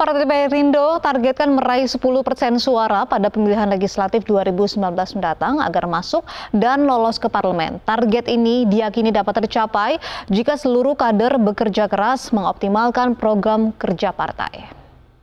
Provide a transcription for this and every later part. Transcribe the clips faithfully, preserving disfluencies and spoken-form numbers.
Partai Perindo targetkan meraih sepuluh persen suara pada pemilihan legislatif dua ribu sembilan belas mendatang agar masuk dan lolos ke parlemen. Target ini diyakini dapat tercapai jika seluruh kader bekerja keras mengoptimalkan program kerja partai.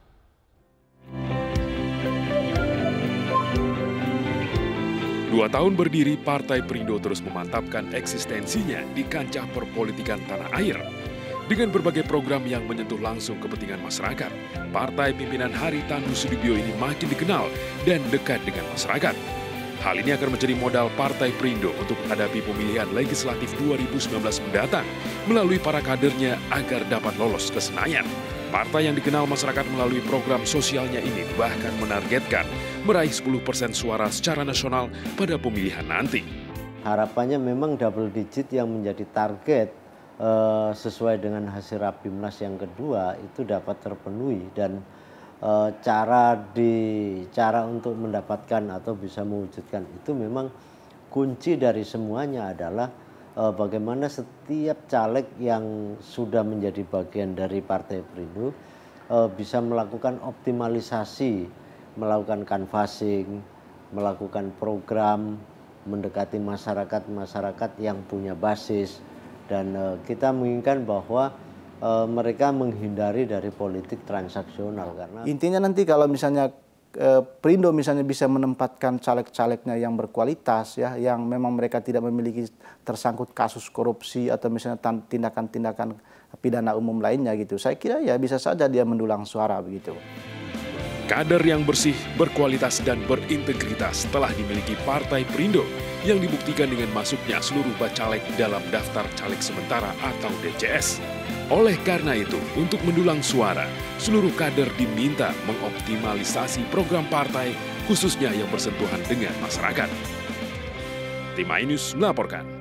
Dua tahun berdiri, Partai Perindo terus memantapkan eksistensinya di kancah perpolitikan tanah air. Dengan berbagai program yang menyentuh langsung kepentingan masyarakat, partai pimpinan Haritanu Sudibyo ini makin dikenal dan dekat dengan masyarakat. Hal ini akan menjadi modal Partai Perindo untuk menghadapi pemilihan legislatif dua ribu sembilan belas mendatang melalui para kadernya agar dapat lolos ke Senayan. Partai yang dikenal masyarakat melalui program sosialnya ini bahkan menargetkan meraih sepuluh persen suara secara nasional pada pemilihan nanti. Harapannya memang double digit yang menjadi target Uh, sesuai dengan hasil Rapimnas yang kedua itu dapat terpenuhi, dan uh, cara di cara untuk mendapatkan atau bisa mewujudkan itu memang kunci dari semuanya adalah uh, bagaimana setiap caleg yang sudah menjadi bagian dari Partai Perindo uh, bisa melakukan optimalisasi, melakukan canvassing, melakukan program, mendekati masyarakat-masyarakat yang punya basis. Dan uh, kita menginginkan bahwa uh, mereka menghindari dari politik transaksional. Karena intinya nanti kalau misalnya uh, Perindo misalnya bisa menempatkan caleg-calegnya yang berkualitas, ya, yang memang mereka tidak memiliki tersangkut kasus korupsi atau misalnya tindakan-tindakan pidana umum lainnya gitu, saya kira ya bisa saja dia mendulang suara begitu. Kader yang bersih, berkualitas, dan berintegritas telah dimiliki Partai Perindo yang dibuktikan dengan masuknya seluruh bacalek dalam daftar caleg sementara atau D C S. Oleh karena itu, untuk mendulang suara, seluruh kader diminta mengoptimalisasi program partai, khususnya yang bersentuhan dengan masyarakat. Tim iNews melaporkan.